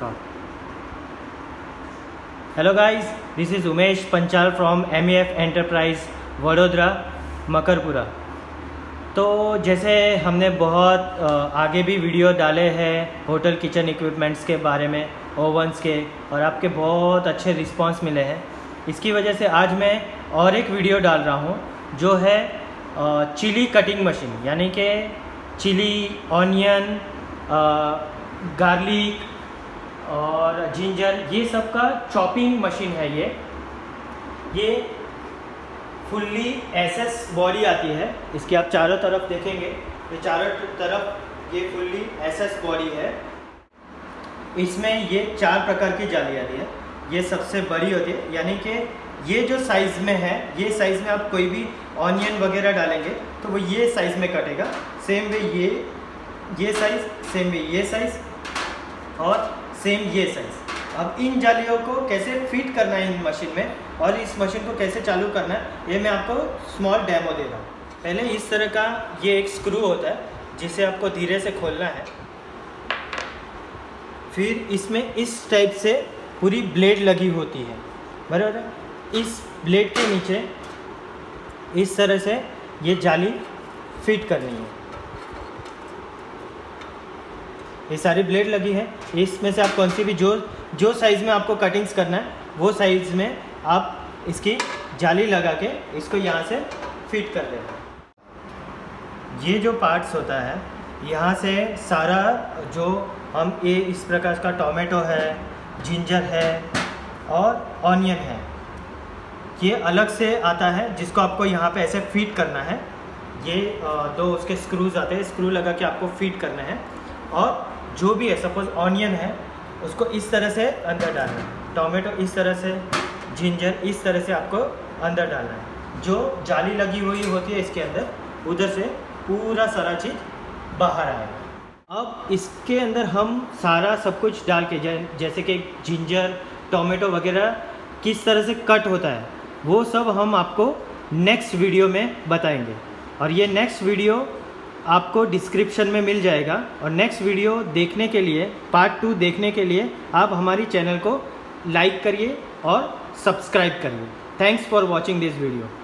Hello guys, this is Umesh Panchal from MEF enterprise Vadodara Makarpura. तो जैसे हमने बहुत आगे भी वीडियो डाले हैं होटल किचन इक्विपमेंट्स के बारे में, ओवन्स के, और आपके बहुत अच्छे रिस्पांस मिले हैं। इसकी वजह से आज मैं और एक वीडियो डाल रहा हूँ जो है चिली कटिंग मशीन, यानी कि चिली, ऑनियन, गार्लिक और जिंजर, ये सब का चॉपिंग मशीन है। ये फुल्ली SS बॉडी आती है। इसकी आप चारों तरफ देखेंगे, ये चारों तरफ ये फुल्ली SS बॉडी है। इसमें ये 4 प्रकार की जाली आती है। ये सबसे बड़ी होती है, यानी कि ये जो साइज़ में है, ये साइज़ में आप कोई भी ऑनियन वगैरह डालेंगे तो वो ये साइज़ में कटेगा। सेम वे ये साइज़, सेम वे ये साइज़ और सेम ये साइज़। अब इन जालियों को कैसे फिट करना है इन मशीन में और इस मशीन को कैसे चालू करना है, ये मैं आपको स्मॉल डेमो दे रहा हूँ। पहले इस तरह का ये एक स्क्रू होता है जिसे आपको धीरे से खोलना है। फिर इसमें इस टाइप से पूरी ब्लेड लगी होती है, बराबर है। इस ब्लेड के नीचे इस तरह से ये जाली फिट करनी है। ये सारी ब्लेड लगी है। इसमें से आप कौन सी भी जो साइज़ में आपको कटिंग्स करना है वो साइज़ में आप इसकी जाली लगा के इसको यहाँ से फिट कर दें। ये जो पार्ट्स होता है, यहाँ से सारा जो हम ये इस प्रकार का टोमेटो है, जिंजर है और ऑनियन है, ये अलग से आता है जिसको आपको यहाँ पे ऐसे फिट करना है। ये 2 उसके स्क्रूज आते हैं, स्क्रू लगा के आपको फिट करना है। और जो भी है, सपोज ऑनियन है, उसको इस तरह से अंदर डालना है, टोमेटो इस तरह से, जिंजर इस तरह से आपको अंदर डालना है। जो जाली लगी हुई होती है इसके अंदर, उधर से पूरा सारा चीज़ बाहर आएगा। अब इसके अंदर हम सारा सब कुछ डाल के, जैसे कि जिंजर, टोमेटो वगैरह किस तरह से कट होता है, वो सब हम आपको नेक्स्ट वीडियो में बताएंगे। और ये नेक्स्ट वीडियो आपको डिस्क्रिप्शन में मिल जाएगा। और नेक्स्ट वीडियो देखने के लिए, पार्ट 2 देखने के लिए आप हमारी चैनल को लाइक करिए और सब्सक्राइब करिए। Thanks for watching this video.